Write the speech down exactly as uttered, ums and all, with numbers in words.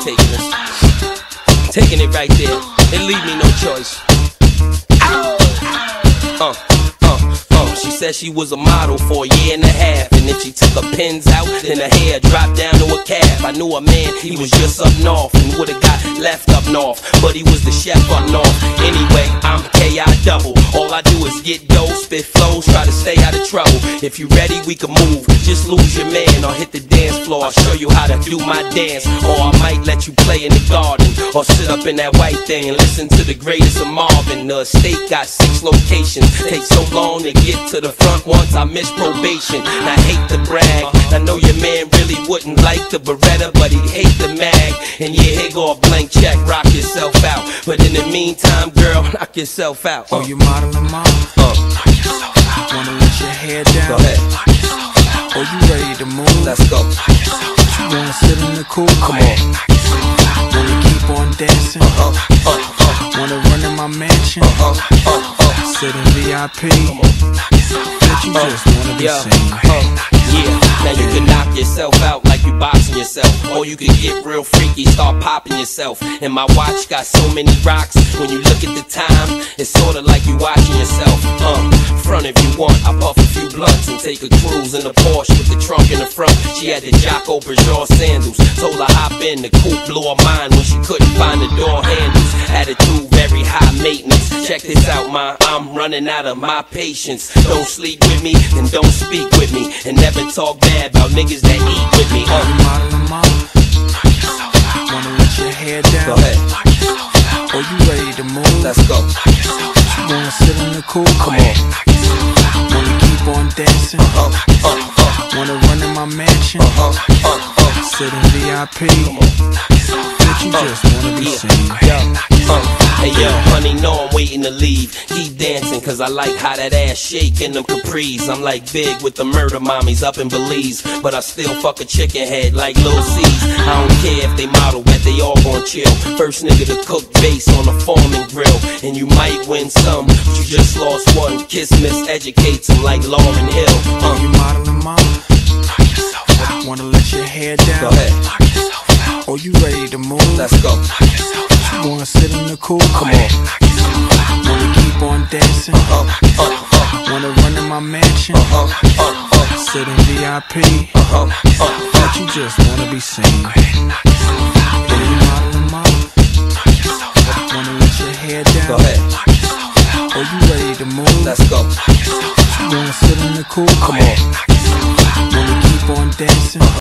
taking this. Taking it right there. It leave me no choice. Uh, uh, uh. She said she was a model for a year and a half, and if she took her pins out, then her hair dropped down to a calf. I knew a man, he was just up north, and would've got left up north, but he was the chef up north. Anyway, I'm K I double. All I do is get dough, spit flows, try to stay out of trouble. If you ready, we can move. Just lose your man or hit the dance floor. I'll show you how to do my dance, or I might let you play in the garden, or sit up in that white thing and listen to the greatest of Marvin. The estate got six locations. Takes so long to get to the front once I miss probation. I hate to brag, I know your man really wouldn't like the Beretta, but he'd hate the mag. And yeah, here go a blank check, rock yourself out. But in the meantime, girl, knock yourself out. Oh, you modeling, mom? Uh. Knock yourself out. Wanna let your hair down? Go ahead. Knock yourself out. Oh, you ready to move? Let's go. Knock yourself out. You wanna sit in the cool? Come on. Knock yourself out. Wanna keep on dancing? Uh, uh, uh. Wanna run in my mansion? Uh, uh, uh, uh. Sit in V I P? Knock yourself out. But you uh, just wanna be yeah, seen. uh, yeah. Now you can knock yourself out like you boxing yourself, or you can get real freaky, start popping yourself. And my watch got so many rocks, when you look at the time, it's sorta like you watching yourself. Uh, front if you want, I puff a few blunts and take a cruise in a Porsche with the trunk in the front. She had the Jocko Bergeron sandals, told her hop in, the coupe blew her mind when she couldn't find the door handles. Attitude very high maintenance. Check this out, ma, I'm running out of my patience. Don't sleep with me, then don't speak with me, and never talk bad about niggas that eat with me. Uh. You modeling, mom? Knock yourself out. Wanna let your hair down? Go ahead. Knock yourself out. Oh, you ready to move? Let's go. Knock yourself out. You wanna sit in the cool? Come on. Knock yourself out. Wanna keep on dancing? Uh, uh, uh. Wanna run in my mansion? Uh, uh, uh. Sit in V I P? Knock yourself out. But you Uh, just wanna be yeah. seen. Yo, uh, hey yo, honey, know I'm waiting to leave. Keep dancing, cause I like how that ass shake in them capris. I'm like big with the murder mommies up in Belize, but I still fuck a chicken head like Lil C's. I don't care if they model, bet they all gon' chill. First nigga to cook bass on the Foreman grill, and you might win some, but you just lost one. Kiss miseducates them like Lauryn Hill. Oh, you Uh, modeling, mom? Knock yourself out. Wanna let your hair down? Go ahead. Knock yourself out. Oh, you ready to move? Let's go. Knock yourself out. You wanna sit in the cool? Come on. Knock yourself out. Wanna keep on dancing? Uh, Knock uh, yourself uh. out. Wanna run in my mansion? Uh, uh, uh, uh. Sit in V I P? Uh, uh, uh. But you just wanna be seen. Knock yourself out. Oh, you modeling, mom? Knock yourself out. Wanna let your hair down? Go ahead. Knock yourself out. Oh, you ready to move? Let's go. Knock yourself out. You wanna sit in the cool? Come on. Knock yourself out. Wanna keep on dancing?